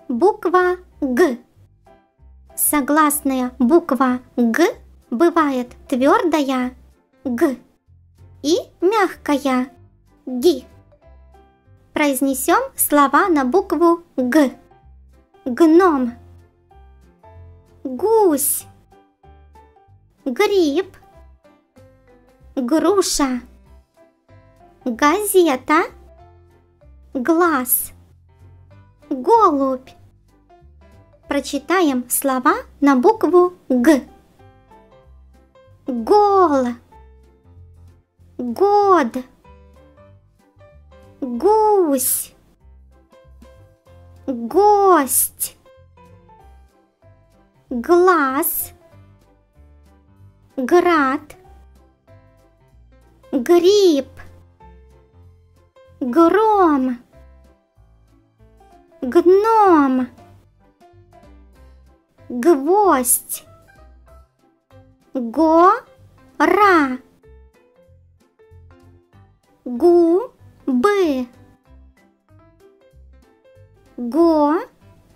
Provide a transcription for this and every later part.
Буква Г. Согласная буква Г бывает твердая Г и мягкая ГИ. Произнесем слова на букву Г. Гном, гусь, гриб, груша, газета, глаз, голубь. Прочитаем слова на букву Г. Гол, год, гусь, гость, глаз, град, гриб, гром, гном, гвоздь, гора, губы, горох,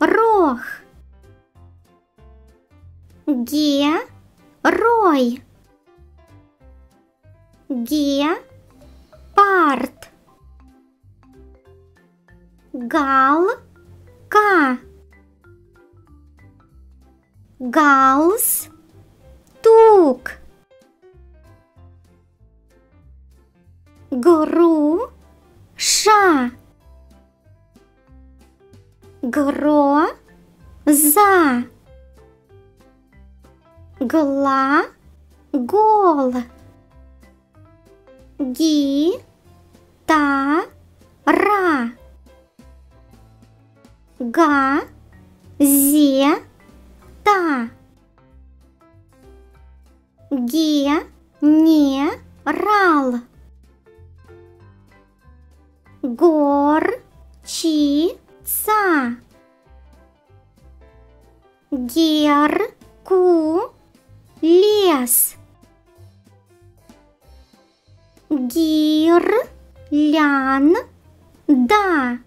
герой, гепард, галка, галстук, груша, гроза, глагол, гитара, газета, генерал, горчица, геркулес, гирлянда,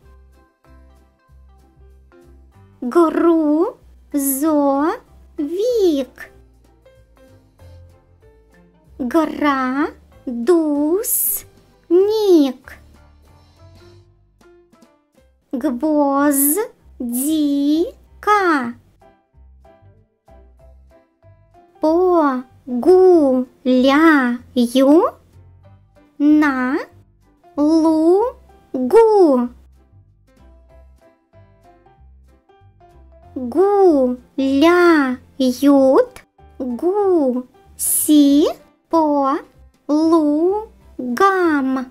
грузовик, градусник, гвоздика, погуляю на лугу, гуляют гуси по лугам.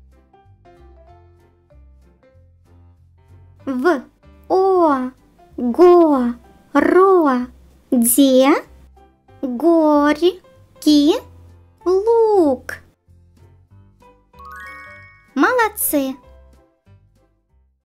В огороде горький лук. Молодцы!